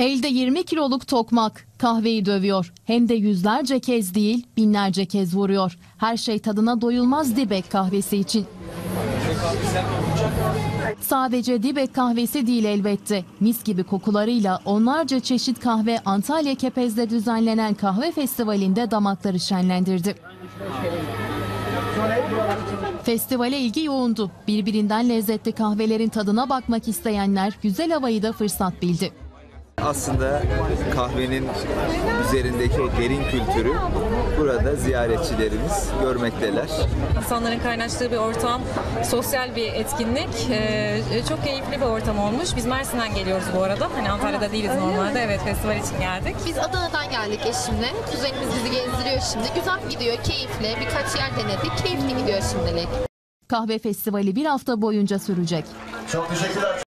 Elde 20 kiloluk tokmak kahveyi dövüyor. Hem de yüzlerce kez değil, binlerce kez vuruyor. Her şey tadına doyulmaz Dibek kahvesi için. Sadece Dibek kahvesi değil elbette. Mis gibi kokularıyla onlarca çeşit kahve Antalya Kepez'de düzenlenen kahve festivalinde damakları şenlendirdi. Festivale ilgi yoğundu. Birbirinden lezzetli kahvelerin tadına bakmak isteyenler güzel havayı da fırsat bildi. Aslında kahvenin üzerindeki o derin kültürü burada ziyaretçilerimiz görmekteler. İnsanların kaynaştığı bir ortam, sosyal bir etkinlik. Çok keyifli bir ortam olmuş. Biz Mersin'den geliyoruz bu arada. Hani Antalya'da değiliz normalde. Evet, festival için geldik. Biz Adana'dan geldik eşimle. Kuzenimiz bizi gezdiriyor şimdi. Güzel gidiyor, keyifli. Birkaç yer denedik. Keyifli gidiyor şimdilik. Kahve festivali bir hafta boyunca sürecek. Çok teşekkürler.